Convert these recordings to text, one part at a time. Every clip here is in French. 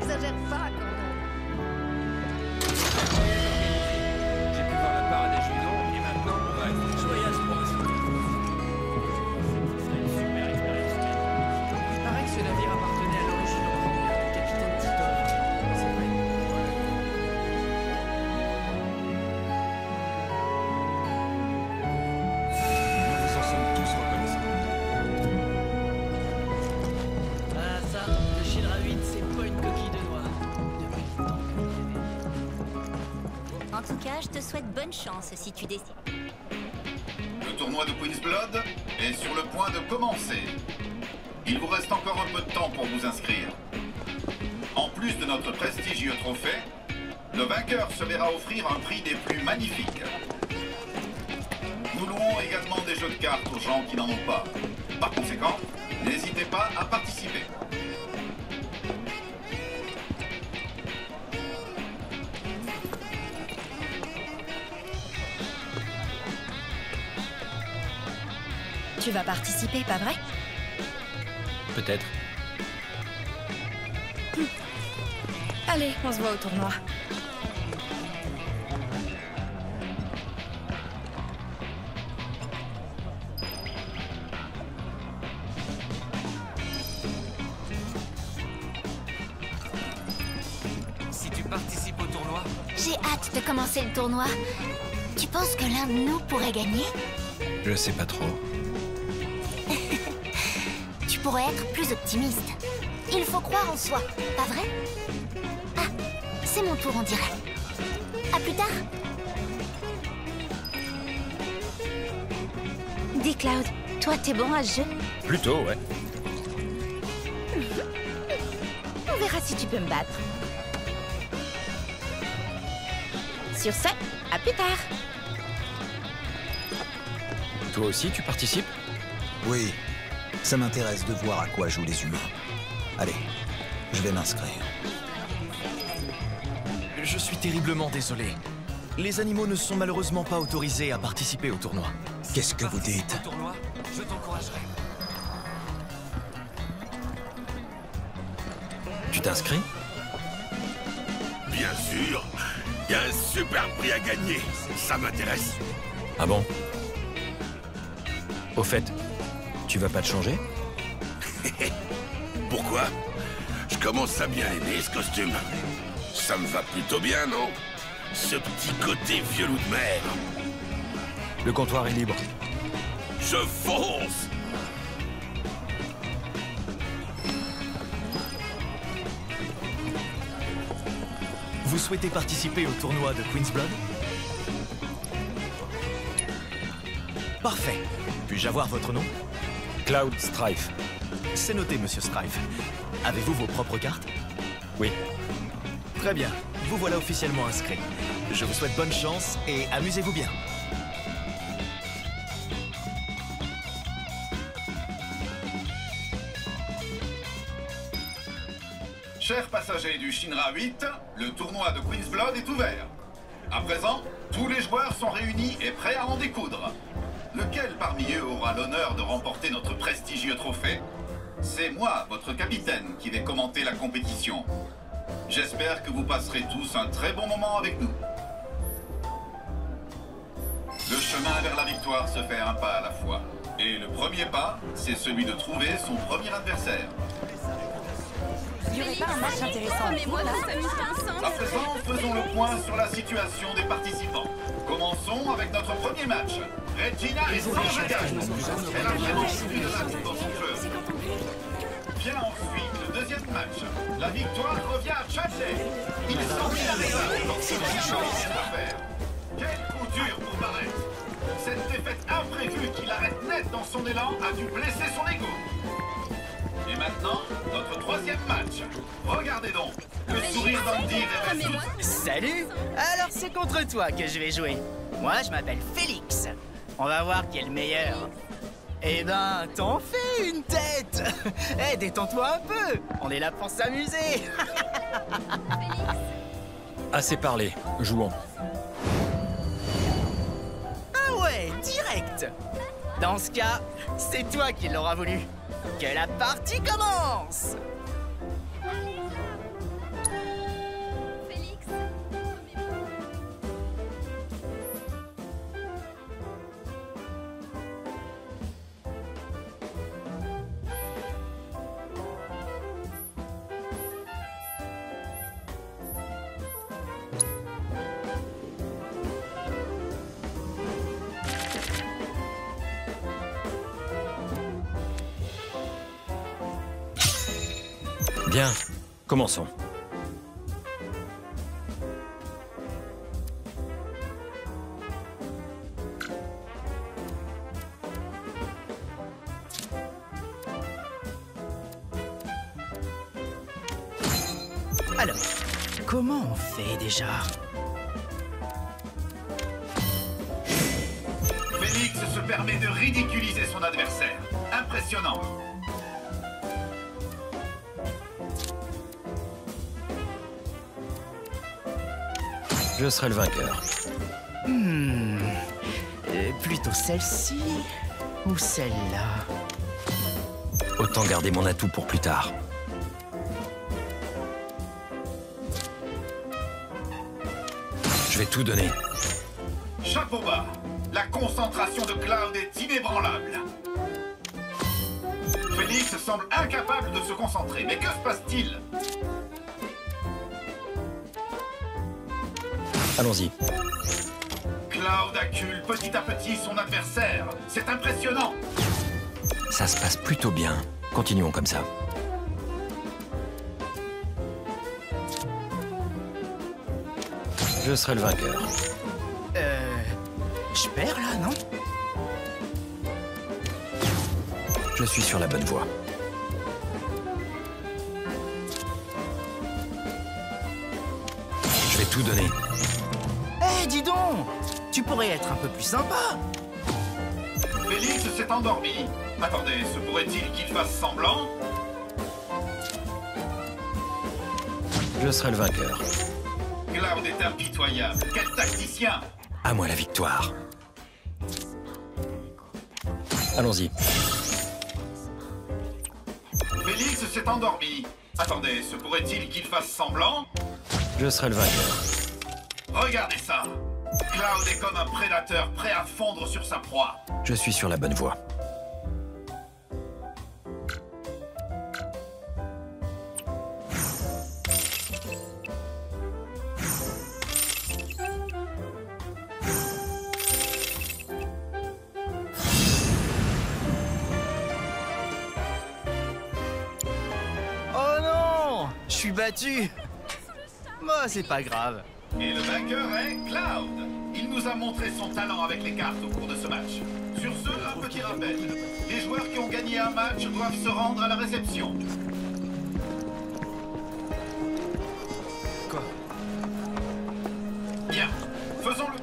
Exagère pas quand même. J'ai pu voir la parade à judo et maintenant on va être joyeuse promotion. Ce serait une super expérience. Il paraît que ce navire appartenait à l'origine au capitaine Titov. C'est vrai. Nous vous en sommes tous reconnaissants. Ah ça, le Shinra 8, c'est pas une coquille de noix. Depuis le temps que En tout cas, je te souhaite bonne chance si tu décides. Le tournoi de Queen's Blood est sur le point de commencer. Il vous reste encore un peu de temps pour vous inscrire. En plus de notre prestigieux trophée, le vainqueur se verra offrir un prix des plus magnifiques. Nous louons également des jeux de cartes aux gens qui n'en ont pas. Par conséquent, n'hésitez pas à participer. Tu vas participer, pas vrai? Peut-être. Allez, on se voit au tournoi. Si tu participes au tournoi, J'ai hâte de commencer le tournoi. Tu penses que l'un de nous pourrait gagner? je sais pas trop. Tu pourrais être plus optimiste. Il faut croire en soi, pas vrai? Ah, c'est mon tour, on dirait. À plus tard. Dis, Cloud, toi, t'es bon à ce jeu? Plutôt, ouais. On verra si tu peux me battre. Sur ce, à plus tard. Toi aussi, tu participes? Oui, ça m'intéresse de voir à quoi jouent les humains. Allez, je vais m'inscrire. Je suis terriblement désolé. Les animaux ne sont malheureusement pas autorisés à participer au tournoi. Qu'est-ce que vous dites? Au tournoi, je t'encouragerai. Tu t'inscris? Bien sûr. Il y a un super prix à gagner. Ça m'intéresse. Ah bon? Au fait, tu vas pas te changer? Pourquoi? Je commence à bien aimer ce costume. Ça me va plutôt bien, non? Ce petit côté vieux loup de mer. Le comptoir est libre. Je fonce! Vous souhaitez participer au tournoi de Queen's Blood? Parfait. Puis-je avoir votre nom? Cloud Strife. C'est noté, monsieur Strife. Avez-vous vos propres cartes? Oui. Très bien. Vous voilà officiellement inscrit. Je vous souhaite bonne chance et amusez-vous bien. Chers passagers du Shinra 8, le tournoi de Queen's Blood est ouvert. À présent, tous les joueurs sont réunis et prêts à en découdre. Lequel parmi eux aura l'honneur de remporter notre prestigieux trophée? C'est moi, votre capitaine, qui vais commenter la compétition. J'espère que vous passerez tous un très bon moment avec nous. Le chemin vers la victoire se fait un pas à la fois. Et le premier pas, c'est celui de trouver son premier adversaire. Il n'y aurait pas un match intéressant en cours, là? À présent, faisons le point sur la situation des participants. Commençons avec notre premier match. Regina est sans bagage. Elle a vraiment suivi de la dans son jeu. Vient ensuite le deuxième match. La victoire revient à Chadley. Il semble inarrêtable dans ce chose à faire. Quel coup dur pour Barrett. Cette défaite imprévue qui l'arrête net dans son élan a dû blesser son ego. Et maintenant, notre troisième match. Regardez donc, le sourire d'Andy révèle tout. Salut! Alors c'est contre toi que je vais jouer. Moi je m'appelle Félix. On va voir qui est le meilleur. Eh ben, t'en fais une tête! Eh, détends-toi un peu! On est là pour s'amuser! Assez parlé, jouons. Ah ouais, direct! Dans ce cas, c'est toi qui l'auras voulu. Que la partie commence! Bien, commençons. Alors, comment on fait déjà? Félix se permet de ridiculiser son adversaire. Impressionnant. Je serai le vainqueur. Plutôt celle-ci ou celle-là? Autant garder mon atout pour plus tard. Je vais tout donner. Chapeau bas. La concentration de Cloud est inébranlable. Félix semble incapable de se concentrer. Mais que se passe-t-il? Allons-y. Cloud accule petit à petit son adversaire. C'est impressionnant. Ça se passe plutôt bien. Continuons comme ça. Je serai le vainqueur. Je perds là, non? Je suis sur la bonne voie. Je vais tout donner. Eh, dis donc! Tu pourrais être un peu plus sympa! Félix s'est endormi. Attendez, se pourrait-il qu'il fasse semblant? Je serai le vainqueur. Cloud est impitoyable. Quel tacticien! À moi la victoire. Allons-y. Félix s'est endormi. Attendez, se pourrait-il qu'il fasse semblant? Je serai le vainqueur. Regardez ça! Cloud est comme un prédateur prêt à fondre sur sa proie. Je suis sur la bonne voie. Oh non! Je suis battu! Moi, c'est pas grave. Et le vainqueur est Cloud. Il nous a montré son talent avec les cartes au cours de ce match. Sur ce, un petit rappel. Les joueurs qui ont gagné un match doivent se rendre à la réception. Quoi? Bien, faisons-le.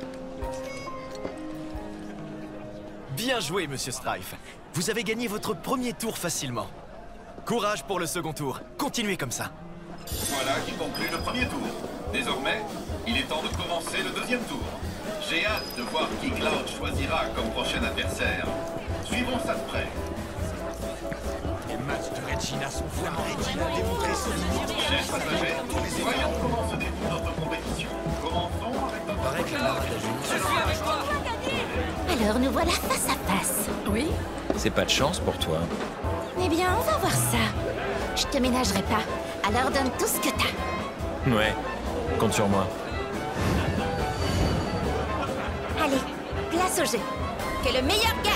Bien joué, Monsieur Strife. Vous avez gagné votre premier tour facilement. Courage pour le second tour. Continuez comme ça. Voilà qui conclut le premier tour. Désormais, il est temps de commencer le deuxième tour. J'ai hâte de voir qui Cloud choisira comme prochain adversaire. Suivons ça de près. Les matchs de Regina sont vraiment... Regina a démontré son niveau. Chers passagers, voyons comment se déroule notre compétition. Commençons avec notre Cloud. Alors nous voilà face à face. Oui? C'est pas de chance pour toi. Eh bien, on va voir ça. Je te ménagerai pas. Alors donne tout ce que t'as. Ouais, compte sur moi. Allez, place au jeu. Que le meilleur gagne.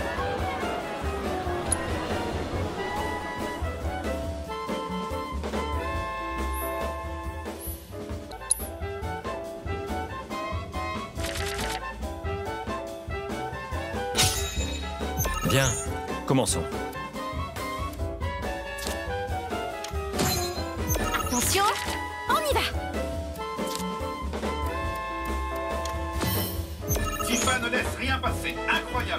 Bien, commençons. Attention, on y va. Tifa ne laisse rien passer. Incroyable.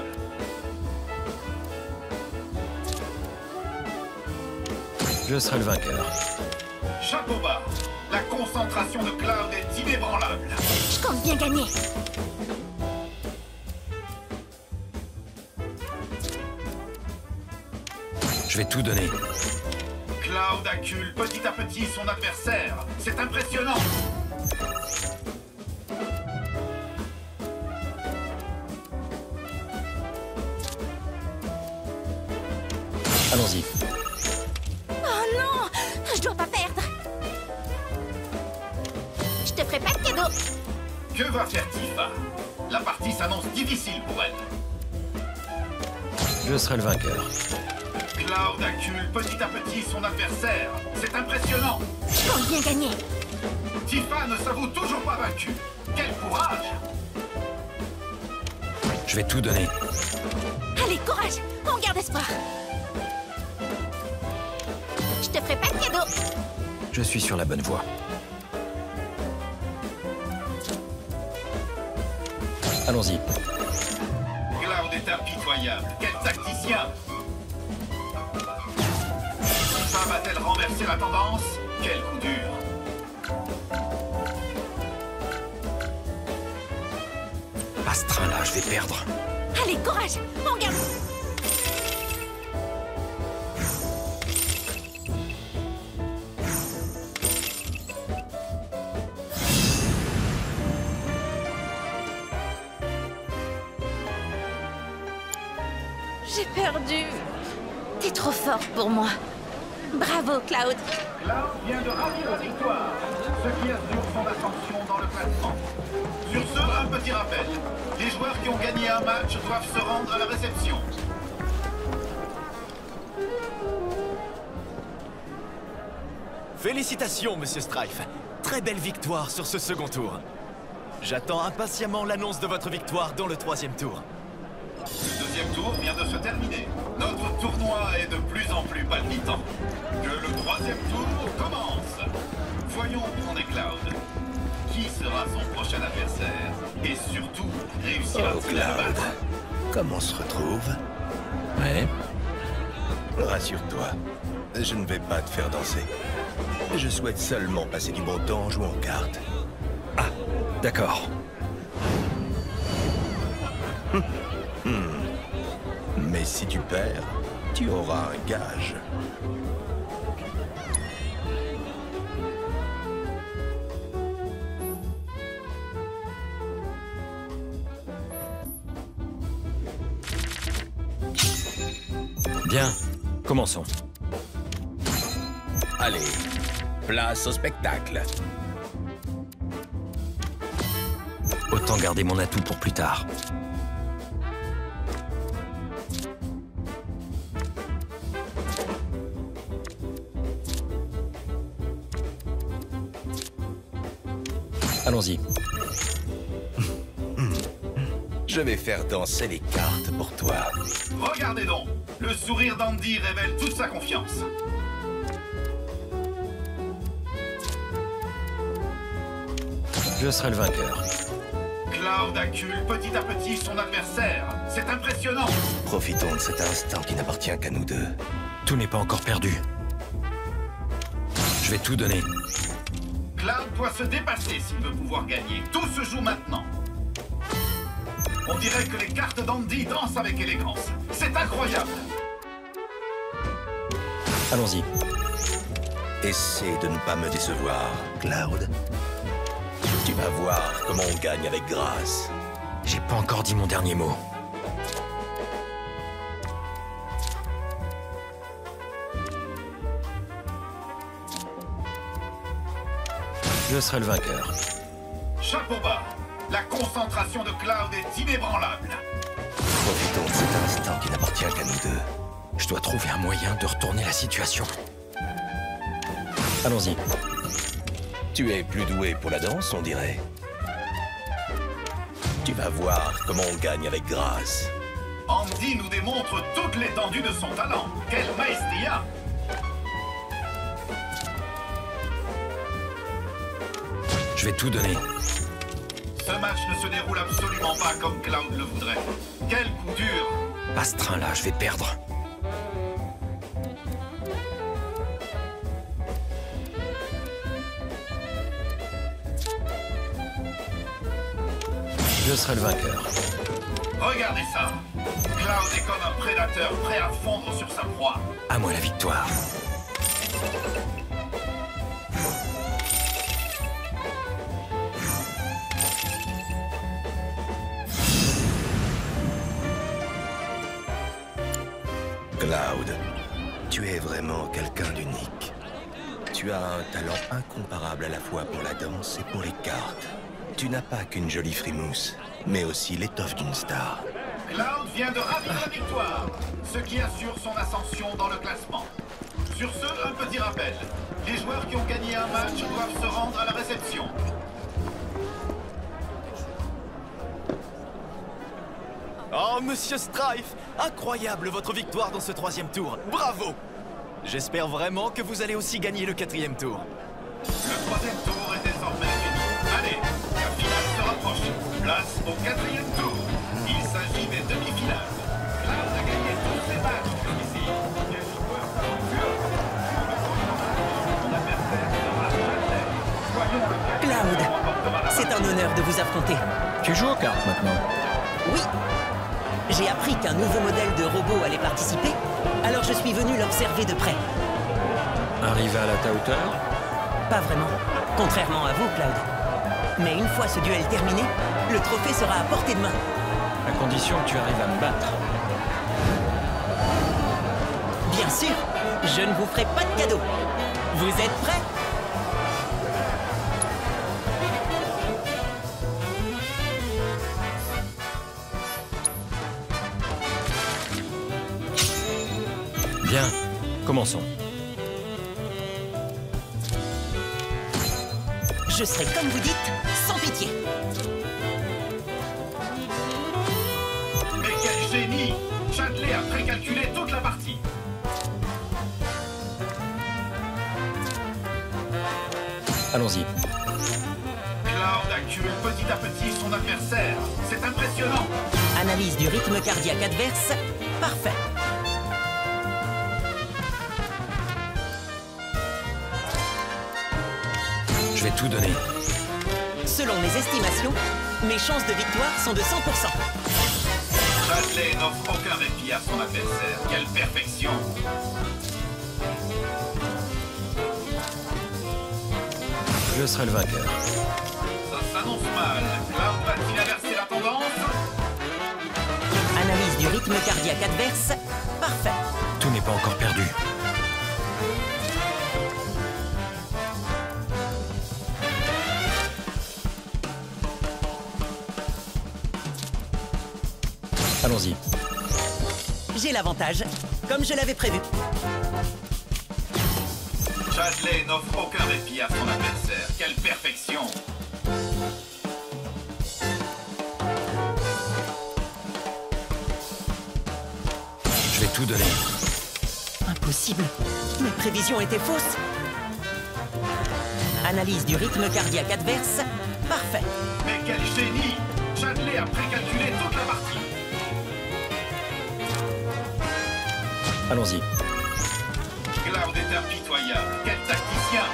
Je serai le vainqueur. Chapeau bas. La concentration de Cloud est inébranlable. Je compte bien gagner. Je vais tout donner. Cloud accule petit à petit son adversaire. C'est impressionnant. Allons-y. Oh non, je dois pas perdre. Je te ferai pas de cadeau. Que va faire Tifa? La partie s'annonce difficile pour elle. Je serai le vainqueur. Cloud accule petit à petit son adversaire. C'est impressionnant. Je compte bien gagner. Tifa ne s'avoue toujours pas vaincu. Quel courage! Je vais tout donner. Allez, courage, on garde espoir. Je te ferai pas de cadeau. Je suis sur la bonne voie. Allons-y. Cloud est impitoyable. Quel tacticien! Tifa va-t-elle renverser la tendance? Quel coup dur! À ce train-là, je vais perdre. Allez, courage, on garde. J'ai perdu. T'es trop fort pour moi. Bravo, Cloud. Cloud vient de ravir la victoire, ce qui assure son ascension dans le classement. Sur ce, un petit rappel. Les joueurs qui ont gagné un match doivent se rendre à la réception. Félicitations, Monsieur Strife. Très belle victoire sur ce second tour. J'attends impatiemment l'annonce de votre victoire dans le 3e tour. Le 2e tour vient de se terminer. Notre tournoi est de plus en plus palpitant. Que le 3e tour commence. Voyons où en est Cloud. Qui sera son prochain adversaire? Et surtout, réussira-t-il à le battre? Comment on se retrouve? Ouais. Rassure-toi, je ne vais pas te faire danser. Je souhaite seulement passer du bon temps en jouant aux cartes. Ah, d'accord. Mais si tu perds, tu auras un gage. Bien, commençons. Allez, place au spectacle. Autant garder mon atout pour plus tard. Allons-y. Je vais faire danser les cartes pour toi. Regardez donc. Le sourire d'Andy révèle toute sa confiance. Je serai le vainqueur. Cloud accule petit à petit son adversaire. C'est impressionnant. Profitons de cet instant qui n'appartient qu'à nous deux. Tout n'est pas encore perdu. Je vais tout donner. Cloud doit se dépasser s'il veut pouvoir gagner. Tout se joue maintenant. On dirait que les cartes d'Andy dansent avec élégance. C'est incroyable. Allons-y. Essaie de ne pas me décevoir, Cloud. Tu vas voir comment on gagne avec grâce. J'ai pas encore dit mon dernier mot. Je serai le vainqueur. Chapeau bas. La concentration de Cloud est inébranlable. Profitons de cet instant qui n'appartient qu'à nous deux. Je dois trouver un moyen de retourner la situation. Allons-y. Tu es plus doué pour la danse, on dirait. Tu vas voir comment on gagne avec grâce. Andy nous démontre toute l'étendue de son talent. Quelle maestria! Je vais tout donner. Ce match ne se déroule absolument pas comme Cloud le voudrait. Quel coup dur! À ce train-là, je vais perdre. Je serai le vainqueur. Regardez ça! Cloud est comme un prédateur prêt à fondre sur sa proie. À moi la victoire. Cloud, tu es vraiment quelqu'un d'unique. Tu as un talent incomparable à la fois pour la danse et pour les cartes. Tu n'as pas qu'une jolie frimousse, mais aussi l'étoffe d'une star. Cloud vient de ravir la victoire, ce qui assure son ascension dans le classement. Sur ce, un petit rappel. Les joueurs qui ont gagné un match doivent se rendre à la réception. Oh, Monsieur Strife! Incroyable votre victoire dans ce 3e tour. Bravo! J'espère vraiment que vous allez aussi gagner le 4e tour. Le 3e tour est désormais fini. Allez, la finale se rapproche. Place au 4e tour. Il s'agit des demi-finales. Cloud a gagné tous ses matchs jusqu'ici. Quel joueur talentueux! Son adversaire sera Chadley. Voyons lequel Cloud, remportera la c'est un honneur de vous affronter. Tu joues aux cartes maintenant? Oui. J'ai appris qu'un nouveau modèle de robot allait participer, alors je suis venu l'observer de près. Arrivé à ta hauteur? Pas vraiment, contrairement à vous, Cloud. Mais une fois ce duel terminé, le trophée sera à portée de main. À condition que tu arrives à me battre. Bien sûr, je ne vous ferai pas de cadeau. Vous êtes prêts? Bien, commençons. Je serai, comme vous dites, sans pitié. Mais quel génie! Chadley a précalculé toute la partie. Allons-y. Cloud accule petit à petit son adversaire. C'est impressionnant. Analyse du rythme cardiaque adverse, parfait. Je vais tout donner. Selon mes estimations, mes chances de victoire sont de 100%. Chadley n'offre aucun répit à son adversaire. Quelle perfection! Je serai le vainqueur. Ça s'annonce mal. Cloud va-t-il inverser la tendance? Analyse du rythme cardiaque adverse, parfait. Tout n'est pas encore perdu. Allons-y. J'ai l'avantage, comme je l'avais prévu. Chadley n'offre aucun répit à son adversaire. Quelle perfection! Je vais tout donner. Impossible. Mes prévisions étaient fausses. Analyse du rythme cardiaque adverse, parfait. Mais quel génie! Chadley a précalculé toute la partie. Allons-y. Cloud est impitoyable. Quel tacticien!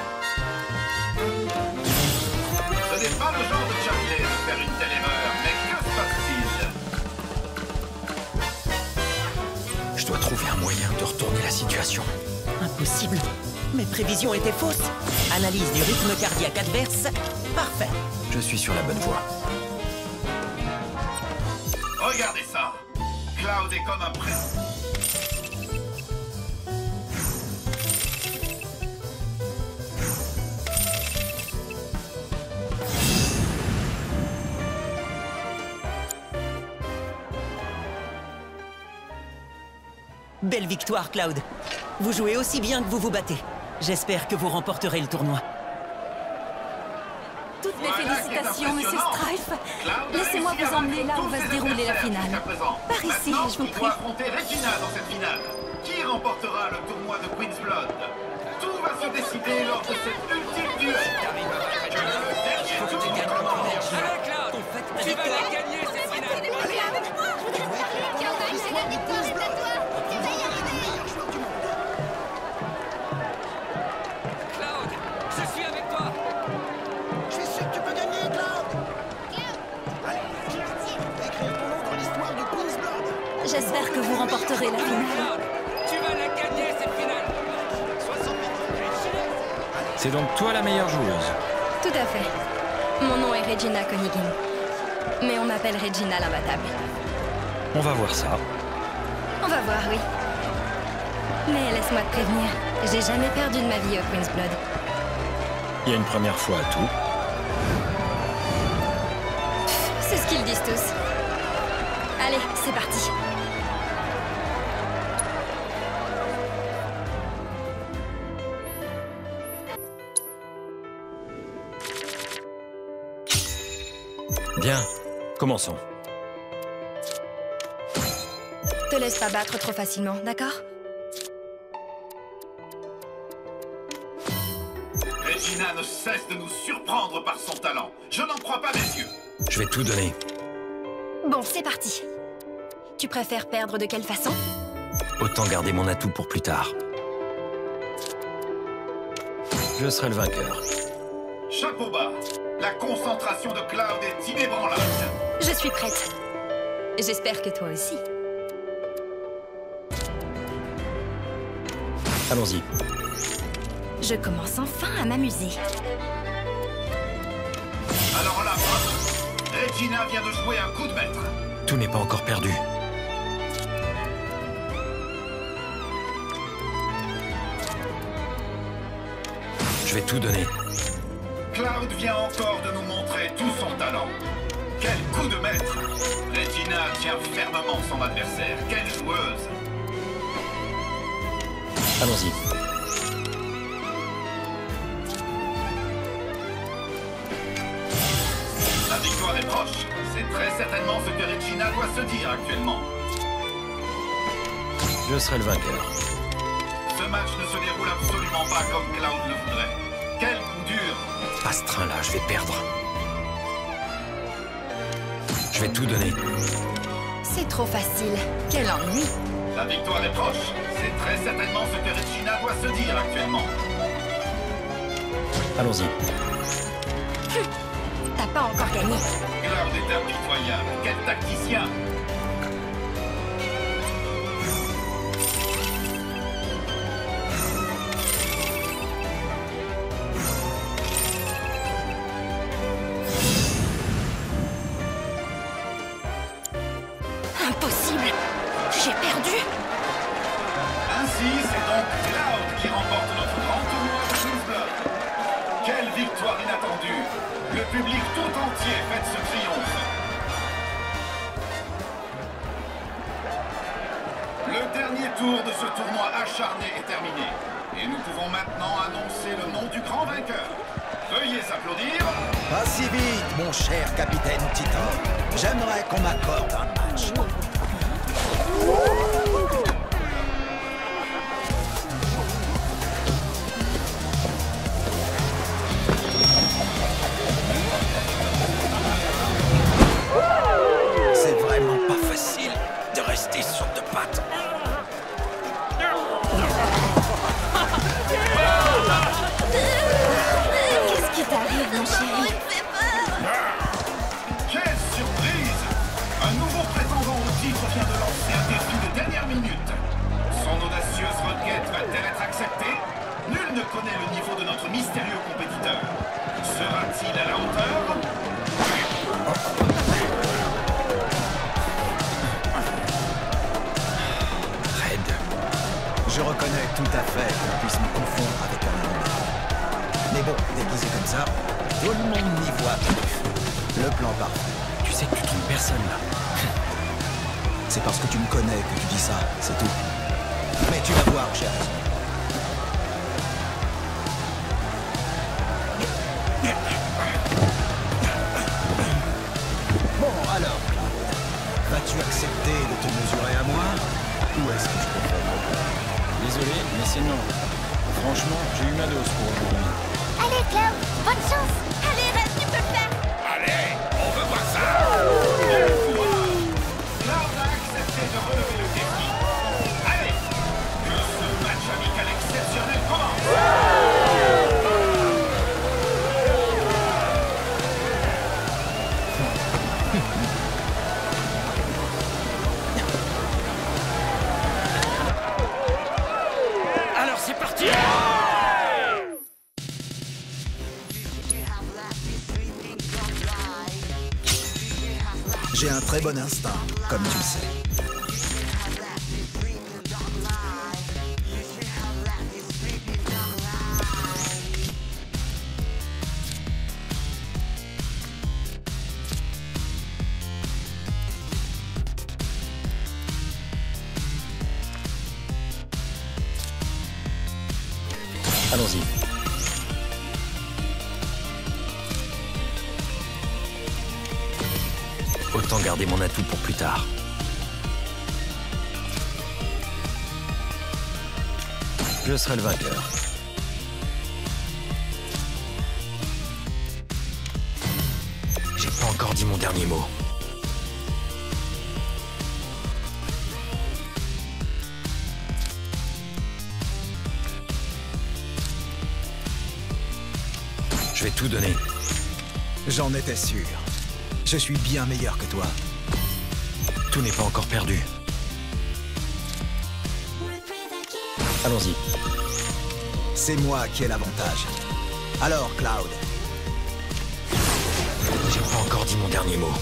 Ce n'est pas le genre de Chadley de faire une telle erreur, mais que se passe-t-il? Je dois trouver un moyen de retourner la situation. Impossible. Mes prévisions étaient fausses. Analyse du rythme cardiaque adverse, parfait. Je suis sur la bonne voie. Regardez ça! Cloud est comme un président. Belle victoire, Cloud. Vous jouez aussi bien que vous vous battez. J'espère que vous remporterez le tournoi. Toutes mes félicitations, Monsieur Strife. Laissez-moi vous emmener là où va se dérouler la finale. Par ici, Maintenant, je vous il prie. doit affronter Regina dans cette finale. Qui remportera le tournoi de Queen's Blood? Tout va se décider lors de cet ultime duel. Que le dernier tour commence. Allez, Cloud! Tu vas la gagner, cette finale! Cloud, je suis avec toi! Je suis sûr que tu peux gagner, Cloud! Allez, écrire ton nom dans l'histoire du Queen's Blood! J'espère que vous remporterez la finale. Cloud, tu vas la gagner, cette finale! C'est donc toi la meilleure joueuse. Tout à fait. Mon nom est Regina Conigin. Mais on m'appelle Regina l'imbattable. On va voir ça. On va voir, oui. Mais laisse-moi te prévenir, j'ai jamais perdu de ma vie au Queen's Blood. Il y a une première fois à tout. C'est ce qu'ils disent tous. Allez, c'est parti. Bien, commençons. Te laisse pas battre trop facilement, d'accord? Regina ne cesse de nous surprendre par son talent. Je n'en crois pas mes yeux. Je vais tout donner. Bon, c'est parti. Tu préfères perdre de quelle façon? Autant garder mon atout pour plus tard. Je serai le vainqueur. Chapeau bas. La concentration de Cloud est inébranlable. Je suis prête. J'espère que toi aussi. Allons-y. Je commence enfin à m'amuser. Alors là, Regina vient de jouer un coup de maître. Tout n'est pas encore perdu. Je vais tout donner. Cloud vient encore de nous montrer tout son talent. Quel coup de maître! Regina tient fermement son adversaire. Quelle joueuse! Allons-y. La victoire est proche. C'est très certainement ce que Regina doit se dire actuellement. Je serai le vainqueur. Ce match ne se déroule absolument pas comme Cloud le voudrait. Quel coup dur! Pas ce train-là, je vais perdre. Je vais tout donner. C'est trop facile. Quel ennui. La victoire est proche. C'est très certainement ce que Regina doit se dire actuellement. Allons-y. T'as pas encore gagné. Cloud est impitoyable. Quel tacticien! Impossible. J'ai perdu. Ainsi, c'est donc Cloud qui remporte notre grand tournoi de Queen's Blood. Quelle victoire inattendue! Le public tout entier fête ce triomphe. Le dernier tour de ce tournoi acharné est terminé. Et nous pouvons maintenant annoncer le nom du grand vainqueur. Veuillez applaudir. Pas si vite, mon cher capitaine Titan. J'aimerais qu'on m'accorde un match. C'est vraiment pas facile de rester sur deux pattes. Qu'est-ce qui t'arrive, mon chéri? Quelle surprise! Un nouveau prétendant au titre vient de lancer un défi de dernière minute. Son audacieuse requête va-t-elle être acceptée? Nul ne connaît le niveau de notre mystérieux compétiteur. Sera-t-il à la hauteur? Red. Je reconnais tout à fait qu'on puisse me confondre avec un animal. Mais bon, déguisé comme ça, tout le monde n'y voit plus. Le plan parfait. Tu sais que tu trompes personne là. C'est parce que tu me connais que tu dis ça, c'est tout. Mais tu vas voir, cher. Bon, alors, vas-tu accepter de te mesurer à moi? Ou est-ce que je peux faire? Désolé, mais c'est non. Franchement, j'ai eu ma dose pour aujourd'hui. Allez, Cloud, bonne chance. Allez, Red, tu peux le faire. Allez, on veut voir ça! Cloud a accepté de relever le défi. Allez, que ce match amical exceptionnel commence! Alors c'est parti! J'ai un très bon instinct, comme tu le sais. Allons-y. Autant garder mon atout pour plus tard. Je serai le vainqueur. J'ai pas encore dit mon dernier mot. Je vais tout donner. J'en étais sûr. Je suis bien meilleur que toi. Tout n'est pas encore perdu. Allons-y. C'est moi qui ai l'avantage. Alors, Cloud. J'ai pas encore dit mon dernier mot.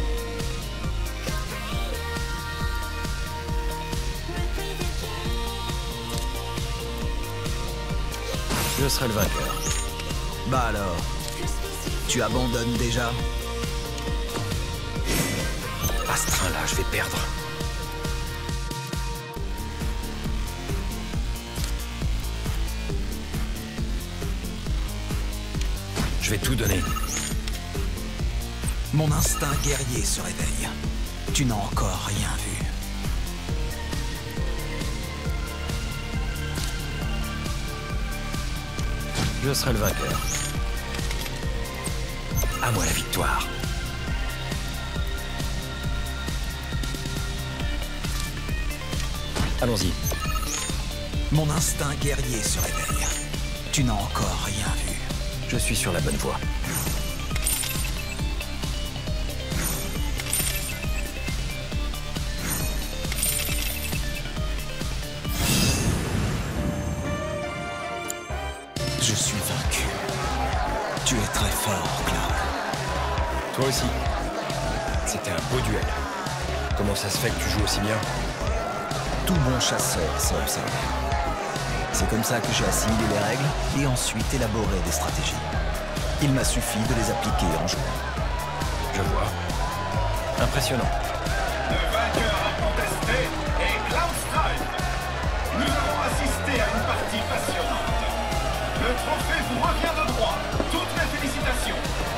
Je serai le vainqueur. Bah alors, tu abandonnes déjà? À ce train-là, je vais perdre. Je vais tout donner. Mon instinct guerrier se réveille. Tu n'as encore rien vu. Je serai le vainqueur. À moi la victoire. Allons-y. Mon instinct guerrier se réveille. Tu n'as encore rien vu. Je suis sur la bonne voie. Je suis vaincu. Tu es très fort, Cloud. Toi aussi. C'était un beau duel. Comment ça se fait que tu joues aussi bien? Tout bon chasseur sait observer. C'est comme ça que j'ai assimilé les règles et ensuite élaboré des stratégies. Il m'a suffi de les appliquer en jouant. Je vois. Impressionnant. Le vainqueur incontesté est Cloud Strife. Nous avons assisté à une partie passionnante. Le trophée vous revient de droit. Toutes mes félicitations.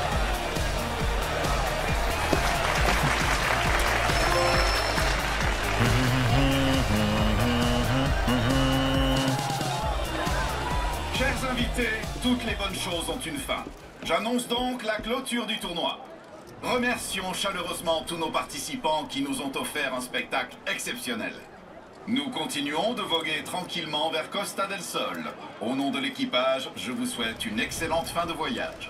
Chers invités, toutes les bonnes choses ont une fin. J'annonce donc la clôture du tournoi. Remercions chaleureusement tous nos participants qui nous ont offert un spectacle exceptionnel. Nous continuons de voguer tranquillement vers Costa del Sol. Au nom de l'équipage, je vous souhaite une excellente fin de voyage.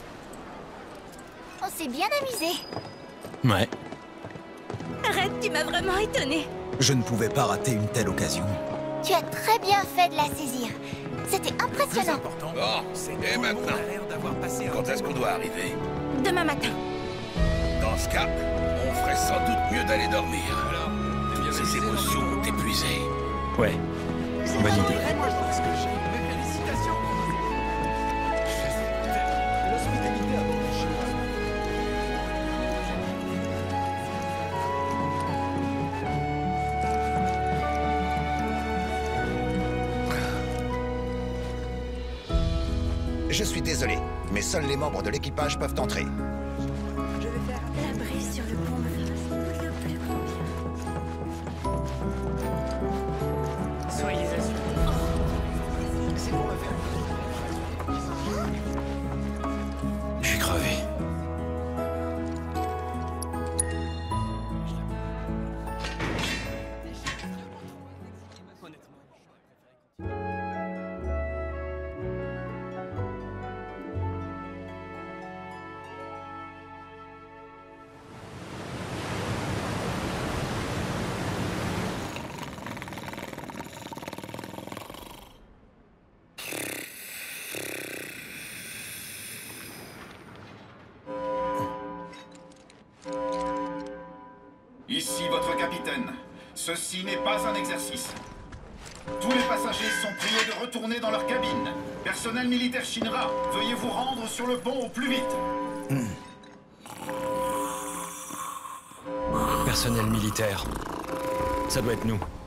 On s'est bien amusé. Ouais. Arrête, tu m'as vraiment étonné. Je ne pouvais pas rater une telle occasion. Tu as très bien fait de la saisir. C'était impressionnant. Bon, et maintenant, quand est-ce qu'on doit arriver? Demain matin. Dans ce cas, on ferait sans doute mieux d'aller dormir. Ces émotions ont épuisé. Ouais. Bonne idée. Je suis désolé, mais seuls les membres de l'équipage peuvent entrer. La brise sur le pont me fait le plus grand bien. Soyez assurés. C'est pour me faire. Je suis crevé. Ici votre capitaine. Ceci n'est pas un exercice. Tous les passagers sont priés de retourner dans leur cabine. Personnel militaire Shinra, veuillez vous rendre sur le pont au plus vite. Personnel militaire. Ça doit être nous.